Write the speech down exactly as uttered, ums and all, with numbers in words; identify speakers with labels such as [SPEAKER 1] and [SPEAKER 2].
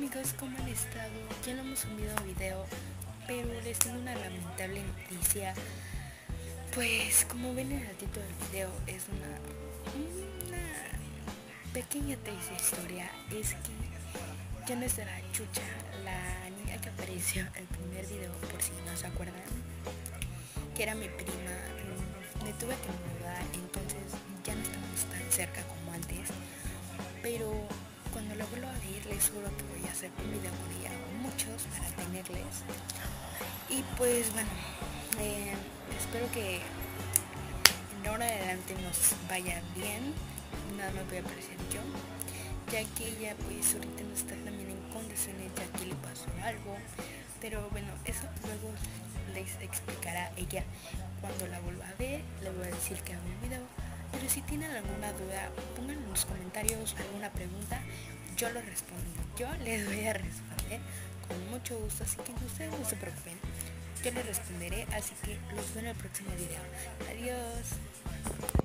[SPEAKER 1] amigos, ¿cómo han estado? Ya no hemos subido video, pero les tengo una lamentable noticia. Pues como ven en el título del video, es una, una pequeña triste historia. Es que ya no estará Chucha, la niña que apareció en el primer video, por si no se acuerdan, que era mi prima. Me tuve que mudar, entonces ya no estamos tan cerca como antes, pero cuando la vuelva a ver les juro que voy a hacer un video con ella, muchos, para tenerles. Y pues bueno, eh, espero que de ahora en adelante nos vaya bien. Nada más voy a aparecer yo, ya que ella pues ahorita no está también en condiciones, ya que le pasó algo. Pero bueno, eso luego les explicará ella cuando la vuelva a ver. Le voy a decir que haga un video, pero si tienen alguna duda, pongan en los comentarios alguna pregunta, yo lo respondo, yo les voy a responder con mucho gusto, así que ustedes no se preocupen, yo les responderé. Así que los veo en el próximo video. Adiós.